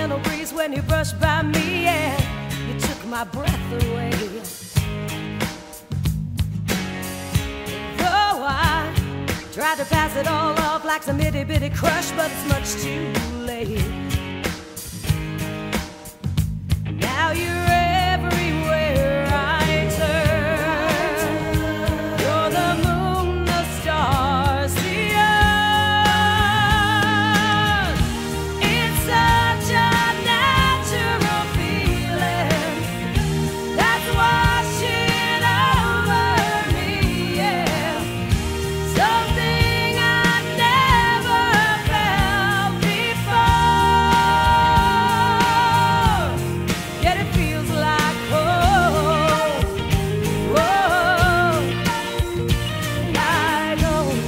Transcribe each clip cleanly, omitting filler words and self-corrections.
gentle breeze when you brushed by me, and you took my breath away. Though I tried to pass it all off like some itty bitty crush, but it's much too late. Now you're everywhere I turn. You're the moon, the stars, the earth. It's such a natural feeling that's washing over me, yeah. Something I never felt before. Yet it feels like home. Whoa, like home.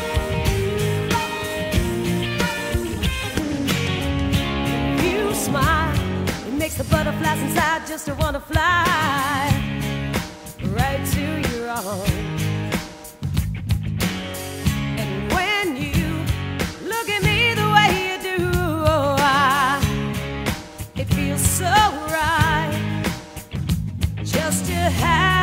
You smile, it makes the butterflies inside just to wanna fly right to your arms. And when you look at me the way you do, oh, it feels so right just to have